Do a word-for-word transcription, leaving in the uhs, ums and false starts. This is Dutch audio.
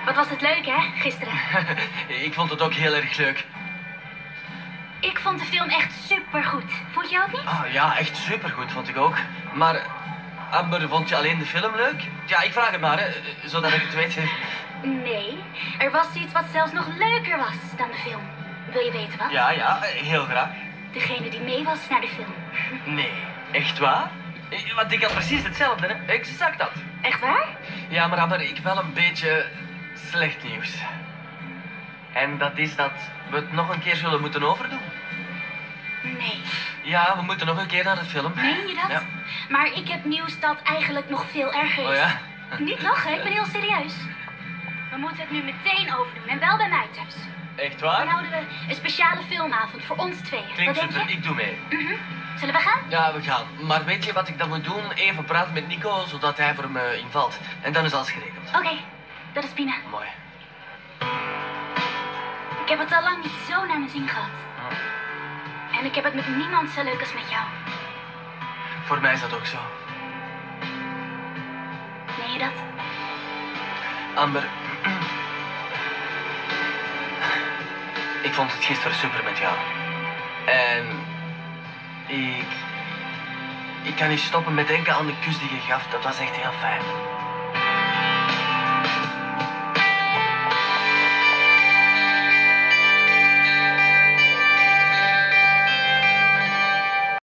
Wat was het leuk, hè, gisteren? Ik vond het ook heel erg leuk. Ik vond de film echt supergoed. Vond je ook niet? Oh, ja, echt supergoed vond ik ook. Maar, Amber, vond je alleen de film leuk? Ja, ik vraag het maar, hè, zodat ik het weet. Nee, er was iets wat zelfs nog leuker was dan de film. Wil je weten wat? Ja, ja, heel graag. Degene die mee was naar de film. Nee, echt waar? Want ik had precies hetzelfde, hè? Exact dat. Echt waar? Ja, maar Amber, ik heb wel een beetje slecht nieuws. En dat is dat we het nog een keer zullen moeten overdoen. Nee. Ja, we moeten nog een keer naar de film. Meen je dat? Ja. Maar ik heb nieuws dat eigenlijk nog veel erger is. Oh ja? Niet lachen, ik ben heel serieus. We moeten het nu meteen overdoen en wel bij mij thuis. Echt Dan waar? houden we een speciale filmavond voor ons tweeën. Klinkt Wat denk super, je? ik doe mee. Mhm. Zullen we gaan? Ja, we gaan. Maar weet je wat ik dan moet doen? Even praten met Nico, zodat hij voor me invalt. En dan is alles geregeld. Oké, dat is prima. Mooi. Ik heb het al lang niet zo naar mijn zin gehad. Hm. En ik heb het met niemand zo leuk als met jou. Voor mij is dat ook zo. Meen je dat? Amber. Ik vond het gisteren super met jou. En ik... Ik kan niet stoppen met denken aan de kus die je gaf. Dat was echt heel fijn.